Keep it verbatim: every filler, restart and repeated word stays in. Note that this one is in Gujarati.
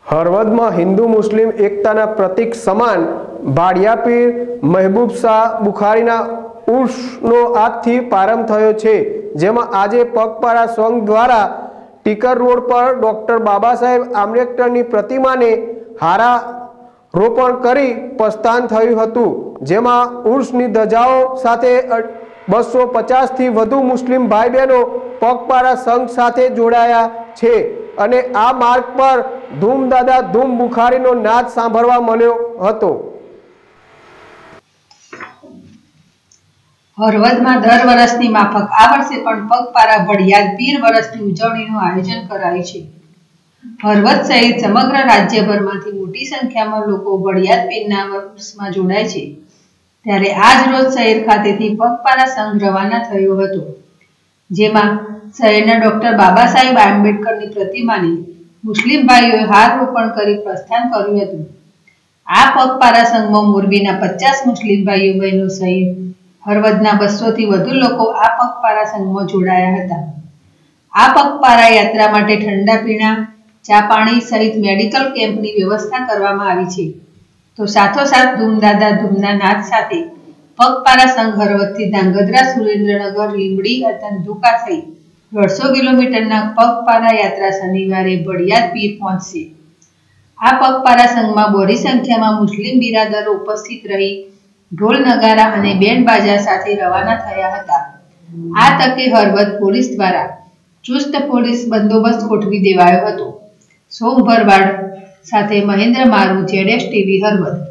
હળવદમાં હિન્દુ મુસ્લિમ એકતાના પ્રતીક સમાન ભાડિયા પીર મહેબૂબ શાહ બુખારીના ઉર્સનો આજથી પ્રારંભ થયો છે, જેમાં આજે પગપાળા સંઘ દ્વારા ટીકર રોડ પર ડોક્ટર બાબા સાહેબ આંબેડકરની પ્રતિમાને હારારોપણ કરી પ્રસ્થાન થયું હતું, જેમાં ઉર્સની ધજાઓ સાથે બસો પચાસથી વધુ મુસ્લિમ ભાઈ બહેનો પગપાળા સંઘ સાથે જોડાયા છે અને આ માર્ગ પર ધૂમ દાદા ધૂમ બુખારીનો નાદ સાંભળવા મળ્યો હતો। હળવદમાં દર વર્ષની માફક આ વર્ષે પણ પગપાળા ભડિયાદ પીર વર્ષની ઉજવણીનું આયોજન કરાયું છે। હળવદ સહિત સમગ્ર રાજ્યભરમાંથી મોટી સંખ્યામાં લોકો ભડિયાદ પીરના ઉર્સમાં જોડાય છે, ત્યારે આજ રોજ શહેર ખાતેથી પગપાળા સંઘ રવાના થયો હતો, જેમાં શહેરના ડોક્ટર બાબા સાહેબ આંબેડકરની પ્રતિમાને મુસ્લિમ ભાઈઓએ હારરોપણ કરી પ્રસ્થાન કર્યું હતું। આ પગપાળા સંઘમાં મોરબીના પચાસ મુસ્લિમ ભાઈઓ બહેનો સહિત હળવદના બસો થી વધુ લોકો આ પગપાળા સંઘમાં જોડાયા હતા। આ પગપાળા યાત્રા માટે ઠંડા પીણા, ચા પાણી સહિત મેડિકલ કેમ્પની વ્યવસ્થા કરવામાં આવી છે, તો સાથોસાથ ધૂમદાદા ધૂમના નાદ સાથે પગપાળા સંઘ હળવદથી ધાંગધ્રા, સુરેન્દ્રનગર, લીંબડી, ધંધુકા થઈ દોઢસો કિલોમીટરના પગપાળા યાત્રા શનિવારે ભડિયાદ પીર પહોંચશે। આ પગપાળા સંઘમાં બહોળી સંખ્યામાં મુસ્લિમ બિરાદરો ઉપસ્થિત રહી ઢોલ નગારા અને બેન્ડ બાજા સાથે રવાના થયા હતા। આ તકે હળવદ પોલીસ દ્વારા ચુસ્ત પોલીસ બંદોબસ્ત ગોઠવી દેવાયો હતો। સોમ ભરવાડ સાથે મહેન્દ્ર મારું, જેડેશ ટીવી, હળવદ।